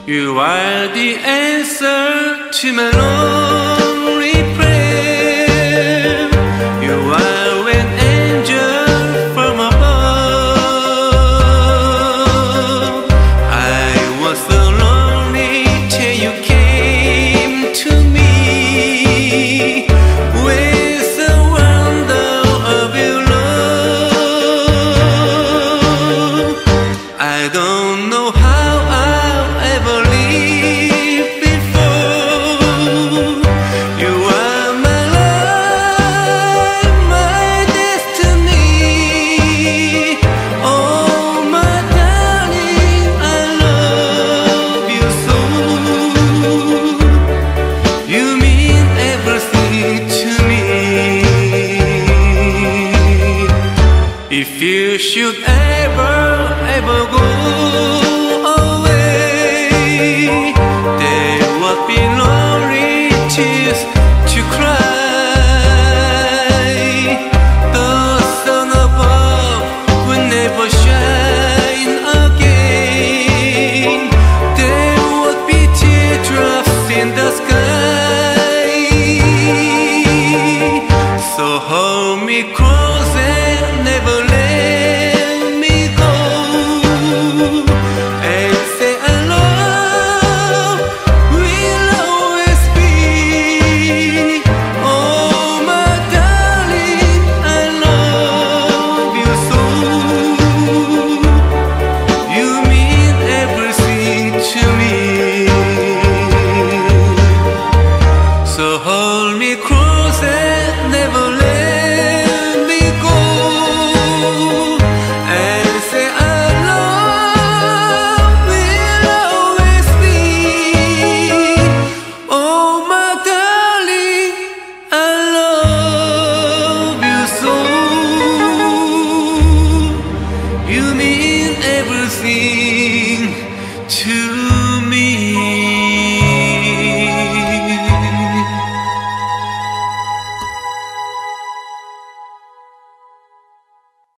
You are the answer to my lonely prayer. You are an angel from above. I was so lonely till you came to me with the wonder of your love. I don't know how I'll ever live before. You are my life, my destiny. Oh, my darling, I love you so. You mean everything to me. If you should ever go away, there would be lonely tears to cry. The sun above will never shine again. There would be teardrops in the sky. So hold me close and never let